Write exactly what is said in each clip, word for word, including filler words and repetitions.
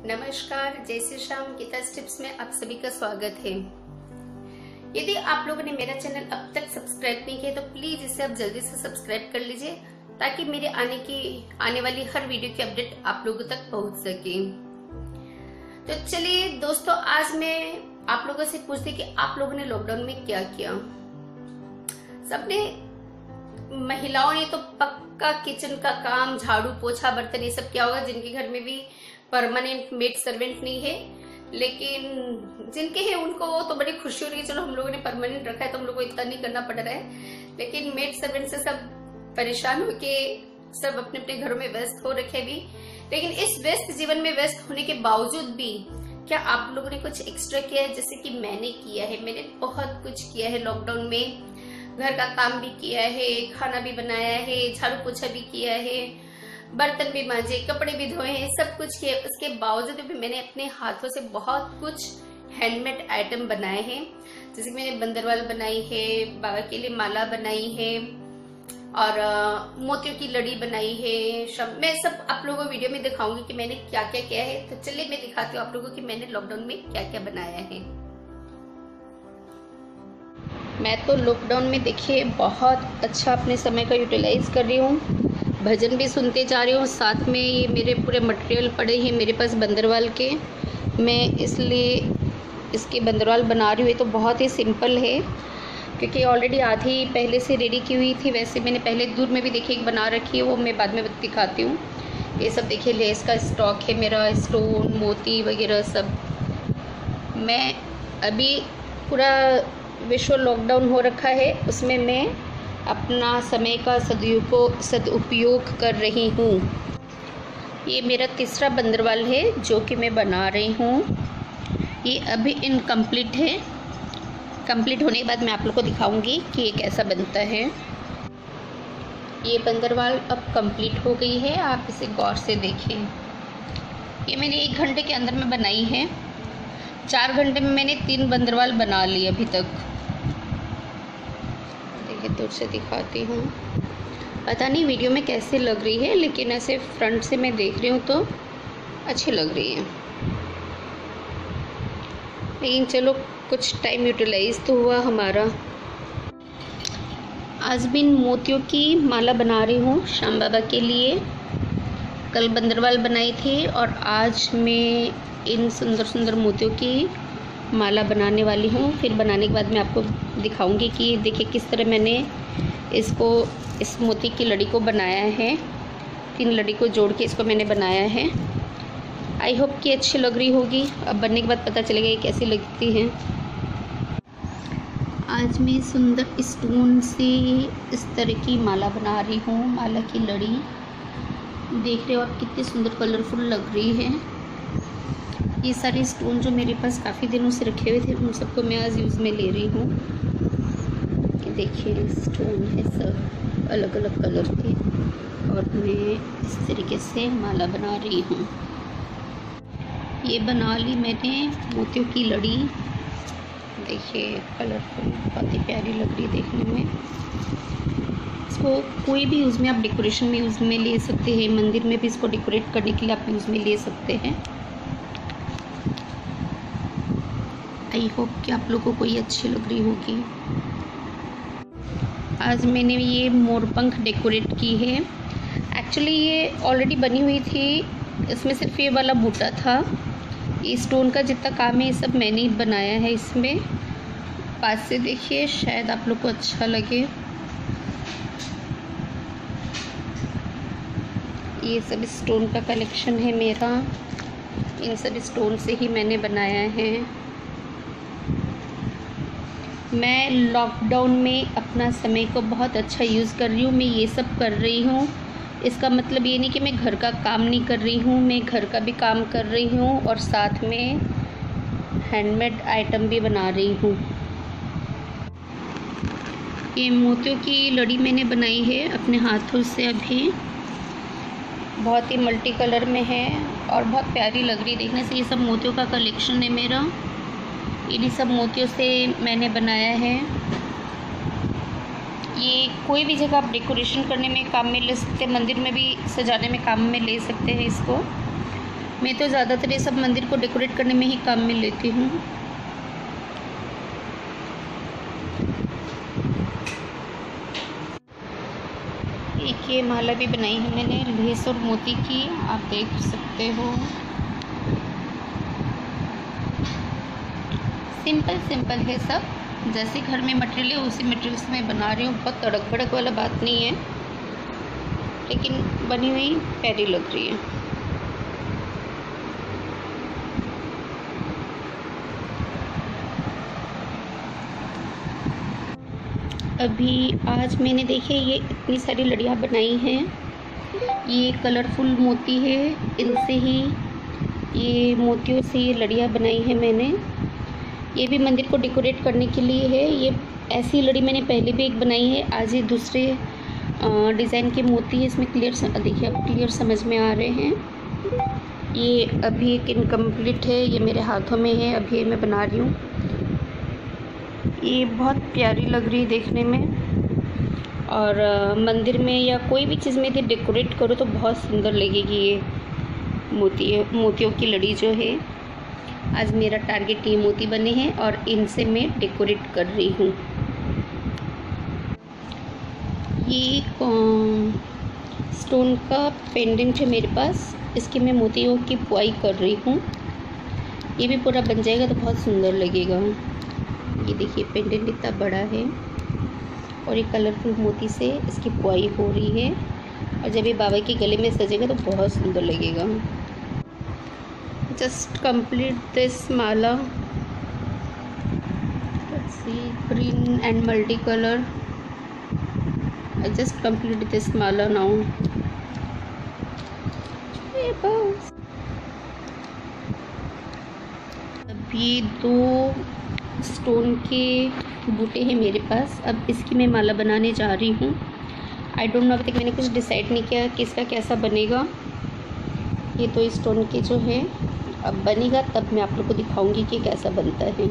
नमस्कार, जय श्री श्याम। गीता टिप्स में आप सभी का स्वागत है। यदि आप लोगों ने मेरा चैनल अब तक सब्सक्राइब नहीं किया तो प्लीज इसे आप जल्दी से सब्सक्राइब कर लीजिए ताकि मेरे आने की आने वाली हर वीडियो की अपडेट आप लोगों तक पहुंच सके। तो चलिए दोस्तों, आज मैं आप लोगों से पूछती कि आप लोगों ने लॉकडाउन में क्या किया। सबने महिलाओं ने तो पक्का किचन का काम, झाड़ू पोछा, बर्तन, ये सब किया होगा। जिनके घर में भी परमानेंट मेड सर्वेंट नहीं है, लेकिन जिनके हैं उनको तो बड़ी खुशी हो रही है, चलो हम लोगों ने परमानेंट रखा है तो हम लोग को इतना नहीं करना पड़ रहा है। लेकिन मेड सर्वेंट से सब परेशान होके सब अपने अपने घरों में व्यस्त हो रखे भी। लेकिन इस व्यस्त जीवन में व्यस्त होने के बावजूद भी क्या आप लोगों ने कुछ एक्स्ट्रा किया है? जैसे कि मैंने किया है। मैंने बहुत कुछ किया है लॉकडाउन में। घर का काम भी किया है, खाना भी बनाया है, झाड़ू पोछा भी किया है, बर्तन भी मांजे, कपड़े भी धोए हैं, सब कुछ किया। उसके बावजूद भी मैंने अपने हाथों से बहुत कुछ हैंडमेड आइटम बनाए हैं। जैसे कि मैंने बंदरवाल बनाई है, बाबा के लिए माला बनाई है और मोतियों की लड़ी बनाई है। सब मैं सब आप लोगों को वीडियो में दिखाऊंगी कि मैंने क्या क्या किया है। तो चलिए मैं दिखाती हूँ आप लोगों को कि मैंने लॉकडाउन में क्या क्या बनाया है। मैं तो लॉकडाउन में देखिए बहुत अच्छा अपने समय का यूटिलाइज कर रही हूँ। भजन भी सुनते जा रही हूँ, साथ में ये मेरे पूरे मटेरियल पड़े हैं मेरे पास बंदरवाल के। मैं इसलिए इसके बंदरवाल बना रही हूँ। ये तो बहुत ही सिंपल है क्योंकि ऑलरेडी आधी पहले से रेडी की हुई थी। वैसे मैंने पहले दूर में भी देखिए एक बना रखी है, वो मैं बाद में दिखाती हूँ। ये सब देखिए लेस का स्टॉक है मेरा, स्टोन, मोती वगैरह सब। मैं अभी पूरा विश्व लॉकडाउन हो रखा है, उसमें मैं अपना समय का सदुपयोग सदुपयोग कर रही हूँ। ये मेरा तीसरा बंदरवाल है जो कि मैं बना रही हूँ। ये अभी इनकम्प्लीट है। कंप्लीट होने के बाद मैं आप लोग को दिखाऊंगी कि ये कैसा बनता है। ये बंदरवाल अब कंप्लीट हो गई है, आप इसे गौर से देखें। ये मैंने एक घंटे के अंदर में बनाई है। चार घंटे में मैंने तीन बंदरवाल बना लिए अभी तक। दूर से दिखाती हूँ, पता नहीं वीडियो में कैसे लग रही है, लेकिन ऐसे फ्रंट से मैं देख रही हूँ तो अच्छी लग रही है। लेकिन चलो कुछ टाइम यूटिलाइज तो हुआ हमारा। आज भी इन मोतियों की माला बना रही हूँ श्याम बाबा के लिए। कल बंदरवाल बनाई थी और आज मैं इन सुंदर सुंदर मोतियों की माला बनाने वाली हूँ। फिर बनाने के बाद मैं आपको दिखाऊंगी कि देखिए किस तरह मैंने इसको, इस मोती की लड़ी को बनाया है। तीन लड़ी को जोड़ के इसको मैंने बनाया है। आई होप कि अच्छी लग रही होगी। अब बनने के बाद पता चलेगा ये कैसी लगती है। आज मैं सुंदर स्टोन से इस तरह की माला बना रही हूँ। माला की लड़ी देख रहे हो आप कितनी सुंदर कलरफुल लग रही है। ये सारे स्टोन जो मेरे पास काफ़ी दिनों से रखे हुए थे उन सबको मैं आज यूज़ में ले रही हूँ। ये देखिए स्टोन है सब अलग अलग कलर के, और मैं इस तरीके से माला बना रही हूँ। ये बना ली मैंने मोतियों की लड़ी। देखिए कलरफुल, बहुत ही प्यारी लग रही है देखने में। इसको कोई भी यूज़ में आप डेकोरेशन में यूज़ में ले सकते हैं। मंदिर में भी इसको डेकोरेट करने के लिए आप यूज़ में ले सकते हैं। आई होप कि आप लोगों को ये अच्छी लग रही होगी। आज मैंने ये मोरपंख डेकोरेट की है। एक्चुअली ये ऑलरेडी बनी हुई थी, इसमें सिर्फ ये वाला बूटा था। ये स्टोन का जितना काम है ये सब मैंने ही बनाया है। इसमें पास से देखिए, शायद आप लोग को अच्छा लगे। ये सब स्टोन का कलेक्शन है मेरा। इन सब स्टोन से ही मैंने बनाया है। मैं लॉकडाउन में अपना समय को बहुत अच्छा यूज़ कर रही हूँ। मैं ये सब कर रही हूँ, इसका मतलब ये नहीं कि मैं घर का काम नहीं कर रही हूँ। मैं घर का भी काम कर रही हूँ और साथ में हैंडमेड आइटम भी बना रही हूँ। ये मोतियों की लड़ी मैंने बनाई है अपने हाथों से। अभी बहुत ही मल्टी कलर में है और बहुत प्यारी लग रही है देखने से। ये सब मोतियों का कलेक्शन है मेरा। इन्हीं सब मोतियों से मैंने बनाया है। ये कोई भी जगह आप डेकोरेशन करने में काम में ले सकते हैं, मंदिर में भी सजाने में काम में ले सकते हैं इसको। मैं तो ज़्यादातर ये सब मंदिर को डेकोरेट करने में ही काम में लेती हूँ। एक ये माला भी बनाई है मैंने लेस और मोती की, आप देख सकते हो। सिंपल सिंपल है सब, जैसे घर में मटेरियल है उसी मटेरियल से मैं बना रही हूँ। बहुत तड़क भड़क वाला बात नहीं है, लेकिन बनी हुई प्यारी लग रही है। अभी आज मैंने देखे ये इतनी सारी लड़ियाँ बनाई हैं। ये कलरफुल मोती है, इनसे ही ये मोतियों से ये लड़ियाँ बनाई है मैंने। ये भी मंदिर को डेकोरेट करने के लिए है। ये ऐसी लड़ी मैंने पहले भी एक बनाई है। आज ये दूसरे डिज़ाइन के मोती है इसमें। क्लियर देखिए, अब क्लियर समझ में आ रहे हैं। ये अभी एक इनकम्प्लीट है, ये मेरे हाथों में है, अभी ये मैं बना रही हूँ। ये बहुत प्यारी लग रही है देखने में, और आ, मंदिर में या कोई भी चीज़ में यदि डेकोरेट करो तो बहुत सुंदर लगेगी। ये मोती मोतियों की लड़ी जो है, आज मेरा टारगेट ये मोती बने हैं और इनसे मैं डेकोरेट कर रही हूँ। ये स्टोन का पेंडेंट है मेरे पास, इसकी मैं मोतियों की पुआई कर रही हूँ। ये भी पूरा बन जाएगा तो बहुत सुंदर लगेगा। ये देखिए पेंडेंट इतना बड़ा है और ये कलरफुल मोती से इसकी पुआई हो रही है, और जब ये बाबा के गले में सजेगा तो बहुत सुंदर लगेगा। Just complete this mala, let's see green and multi colour. I just complete this mala now. अभी दो स्टोन के बूटे हैं मेरे पास, अब इसकी मैं माला बनाने जा रही हूँ। आई डोंट नो, अभी तक मैंने कुछ डिसाइड नहीं किया किसका कैसा बनेगा। ये तो स्टोन के जो है, अब बनेगा तब मैं आप लोग को दिखाऊंगी कि कैसा बनता है।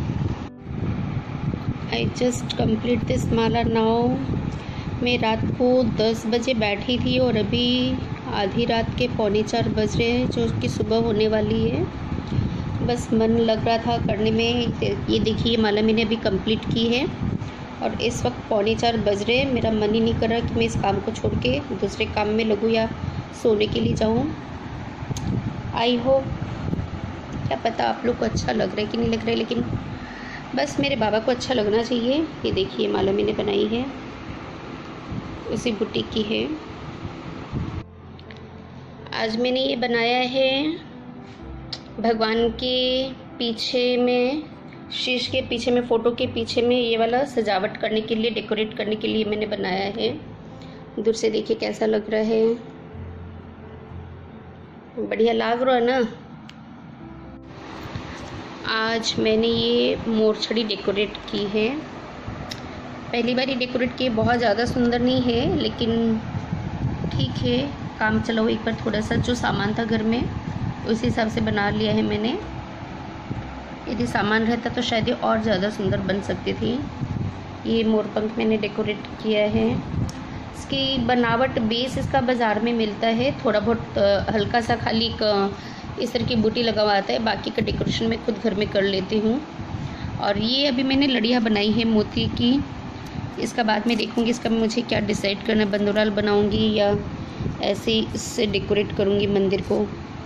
I just complete this mala now. मैं रात को दस बजे बैठी थी और अभी आधी रात के पौने चार बज रहे हैं, जो कि सुबह होने वाली है। बस मन लग रहा था करने में। ये देखिए माला मैंने अभी कंप्लीट की है और इस वक्त पौने चार बज रहे हैं। मेरा मन ही नहीं कर रहा कि मैं इस काम को छोड़ के दूसरे काम में लगूँ या सोने के लिए जाऊँ। आई होप, क्या पता आप लोग को अच्छा लग रहा है कि नहीं लग रहा है, लेकिन बस मेरे बाबा को अच्छा लगना चाहिए। ये देखिए माला मैंने बनाई है, उसी बुटीक की है। आज मैंने ये बनाया है भगवान के पीछे में, शीश के पीछे में, फ़ोटो के पीछे में ये वाला सजावट करने के लिए, डेकोरेट करने के लिए मैंने बनाया है। दूर से देखिए कैसा लग रहा है, बढ़िया लग रहा है ना। आज मैंने ये मोरछड़ी डेकोरेट की है, पहली बार ये डेकोरेट की। बहुत ज़्यादा सुंदर नहीं है, लेकिन ठीक है, काम चलाओ। एक बार थोड़ा सा जो सामान था घर में उसी हिसाब से बना लिया है मैंने। यदि सामान रहता तो शायद ये और ज़्यादा सुंदर बन सकती थी। ये मोरपंख मैंने डेकोरेट किया है। इसकी बनावट, बेस इसका बाज़ार में मिलता है, थोड़ा बहुत हल्का सा खाली एक इस तरह की बूटी लगा हुआ आता है, बाकी का डेकोरेशन मैं खुद घर में कर लेती हूँ। और ये अभी मैंने लड़ियाँ बनाई है मोती की। इसका बाद में देखूँगी इसका मुझे क्या डिसाइड करना है, बंदोराल बनाऊँगी या ऐसे ही इससे डेकोरेट करूँगी मंदिर को।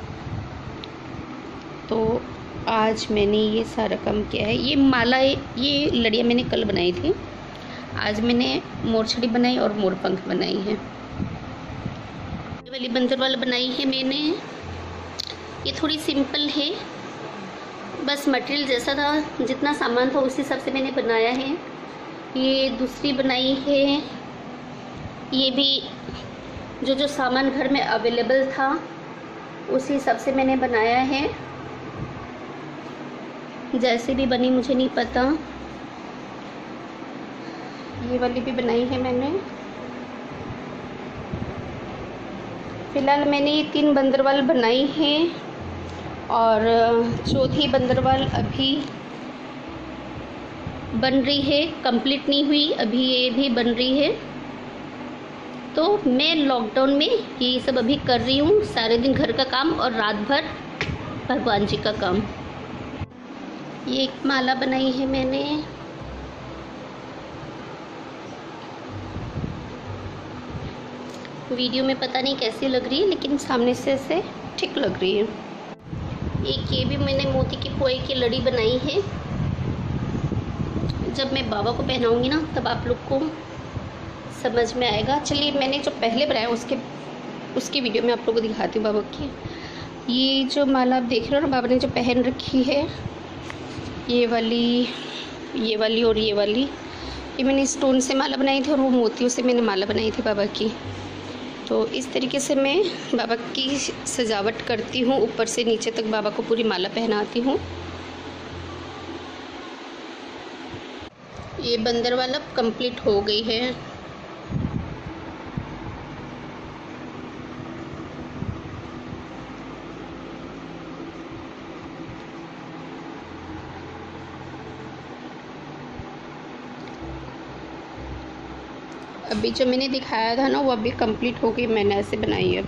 तो आज मैंने ये सारा काम किया है। ये माला, ये लड़ियाँ मैंने कल बनाई थी, आज मैंने मोरछड़ी बनाई और मोरपंख बनाई है। ये वाली बंदरवाल बनाई है मैंने। ये थोड़ी सिंपल है, बस मटेरियल जैसा था, जितना सामान था उसी हिसाब से मैंने बनाया है। ये दूसरी बनाई है, ये भी जो जो सामान घर में अवेलेबल था उसी हिसाब से मैंने बनाया है। जैसे भी बनी मुझे नहीं पता। ये वाली भी बनाई है मैंने। फिलहाल मैंने ये तीन बंदरवाल बनाई हैं और चौथी बंदरवाल अभी बन रही है, कंप्लीट नहीं हुई, अभी ये भी बन रही है। तो मैं लॉकडाउन में ये सब अभी कर रही हूँ, सारे दिन घर का काम और रात भर भगवान जी का काम। ये एक माला बनाई है मैंने। वीडियो में पता नहीं कैसी लग रही है, लेकिन सामने से ऐसे ठीक लग रही है। एक ये भी मैंने मोती की पोए की लड़ी बनाई है। जब मैं बाबा को पहनाऊंगी ना तब आप लोग को समझ में आएगा। चलिए, मैंने जो पहले बनाया उसके उसकी वीडियो में आप लोगों को दिखाती हूँ बाबा की। ये जो माला आप देख रहे हो ना, बाबा ने जो पहन रखी है, ये वाली, ये वाली और ये वाली, ये मैंने स्टोन से माला बनाई थी और वो मोतियों से मैंने माला बनाई थी बाबा की। तो इस तरीके से मैं बाबा की सजावट करती हूँ, ऊपर से नीचे तक बाबा को पूरी माला पहनाती हूँ। ये बंदर वाला कंप्लीट हो गई है। अभी जो मैंने दिखाया था ना वो अभी कंप्लीट हो गई, मैंने ऐसे बनाई है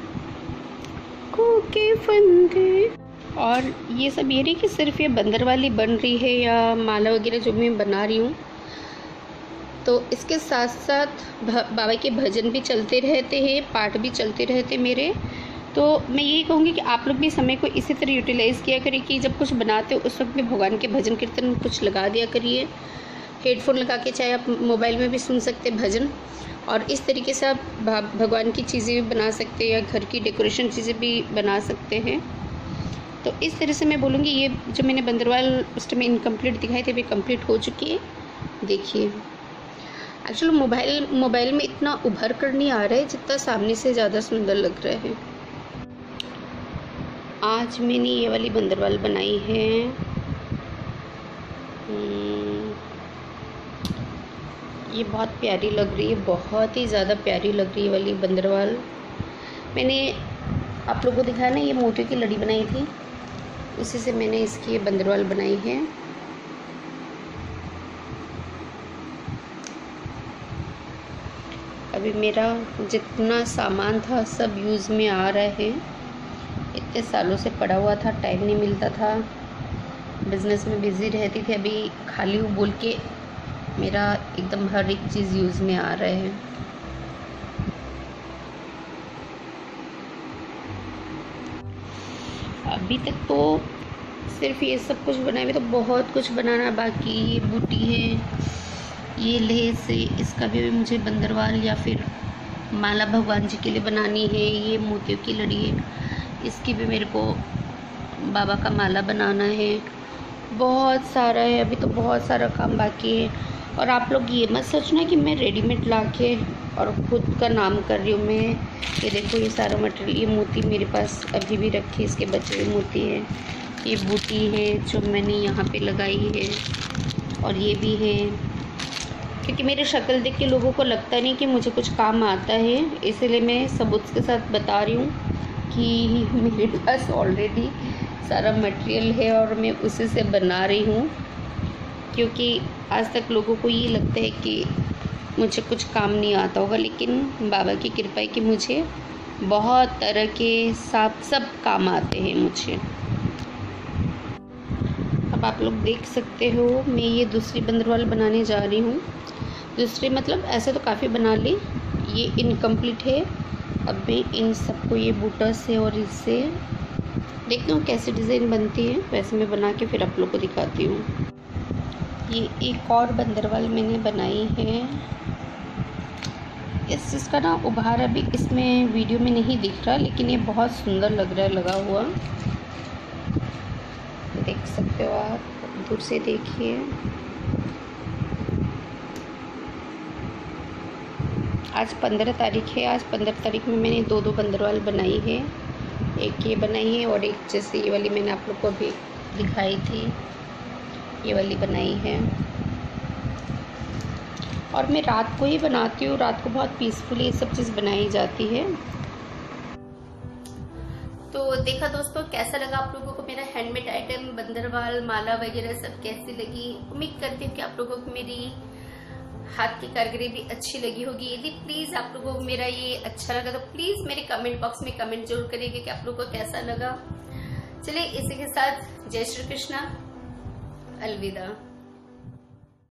के फंदे। और ये सब ये नहीं कि सिर्फ ये बंदर वाली बन रही है या माला वगैरह जो मैं बना रही हूँ, तो इसके साथ साथ बाबा के भजन भी चलते रहते हैं, पाठ भी चलते रहते मेरे। तो मैं यही कहूँगी कि आप लोग भी समय को इसी तरह यूटिलाइज़ किया करिए कि जब कुछ बनाते हो उस वक्त भी भगवान के भजन कीर्तन कुछ लगा दिया करिए, हेडफोन लगा के, चाहे आप मोबाइल में भी सुन सकते भजन। और इस तरीके से आप भगवान की चीज़ें भी बना सकते हैं या घर की डेकोरेशन चीज़ें भी बना सकते हैं। तो इस तरह से मैं बोलूँगी ये जो मैंने बंदरवाल उस टाइम इनकम्प्लीट दिखाई थे अभी कंप्लीट हो चुकी है। देखिए, एक्चुअली मोबाइल मोबाइल में इतना उभर कर नहीं आ रहा है जितना सामने से ज़्यादा सुंदर लग रहा है। आज मैंने ये वाली बंदरवाल बनाई है। ये बहुत प्यारी लग रही है, बहुत ही ज़्यादा प्यारी लग रही है वाली बंदरवाल। मैंने आप लोगों को दिखाया ना, ये मोतियों की लड़ी बनाई थी, उसी से मैंने इसकी ये बंदरवाल बनाई है। अभी मेरा जितना सामान था सब यूज़ में आ रहा है। इतने सालों से पड़ा हुआ था, टाइम नहीं मिलता था, बिज़नेस में बिज़ी रहती थी। अभी खाली हूँ बोल के मेरा एकदम हर एक चीज़ यूज़ में आ रहा है। अभी तक तो सिर्फ ये सब कुछ बनाए हुए, तो बहुत कुछ बनाना बाकी। ये बूटी है, ये लेस है, इसका भी मुझे बंदरवाल या फिर माला भगवान जी के लिए बनानी है। ये मोतियों की लड़ी है, इसकी भी मेरे को बाबा का माला बनाना है। बहुत सारा है, अभी तो बहुत सारा काम बाकी है। और आप लोग ये मत सोचना कि मैं रेडीमेड ला के और ख़ुद का नाम कर रही हूँ मैं। ये देखो, ये सारा मटेरियल, ये मोती मेरे पास अभी भी रखी, इसके बचे हुए मोती है। ये बूटी है जो मैंने यहाँ पे लगाई है, और ये भी है, क्योंकि मेरी शक्ल देख के लोगों को लगता नहीं कि मुझे कुछ काम आता है, इसलिए मैं सबूत के साथ बता रही हूँ कि मेरे पास ऑलरेडी सारा मटेरियल है और मैं उसी से बना रही हूँ। क्योंकि आज तक लोगों को ये लगता है कि मुझे कुछ काम नहीं आता होगा, लेकिन बाबा की कृपा है कि मुझे बहुत तरह के सब सब काम आते हैं मुझे। अब आप लोग देख सकते हो, मैं ये दूसरी बंदरवाल बनाने जा रही हूँ। दूसरी मतलब ऐसे तो काफ़ी बना ली, ये इनकम्प्लीट है। अब मैं इन सबको ये बूटा से और इससे देखती हूँ कैसे डिज़ाइन बनती है, वैसे मैं बना के फिर आप लोग को दिखाती हूँ। ये एक और बंदरवाल मैंने बनाई है। इस चीज़ का ना उभार अभी इसमें वीडियो में नहीं दिख रहा, लेकिन ये बहुत सुंदर लग रहा है लगा हुआ, देख सकते हो आप, दूर से देखिए। आज पंद्रह तारीख है, आज पंद्रह तारीख में मैंने दो दो बंदरवाल बनाई है। एक ये बनाई है और एक जैसे ये वाली मैंने आप लोग को अभी दिखाई थी, ये वाली बनाई है। और मैं रात को ही बनाती हूँ, रात को बहुत पीसफुली ये सब चीज़ बनाई जाती है। तो देखा दोस्तों, कैसा लगा आप लोगों को मेरा हैंडमेड आइटम, बंदरवाल, माला वगैरह सब कैसी लगी। उम्मीद करती हूँ कि आप लोगों को मेरी हाथ की कारीगरी भी अच्छी लगी होगी। यदि प्लीज आप लोगों को मेरा ये अच्छा लगा तो प्लीज मेरे कमेंट बॉक्स में कमेंट जरूर करिएगा कि आप लोगों को कैसा लगा। चलिए इसी के साथ जय श्री कृष्णा, अलविदा।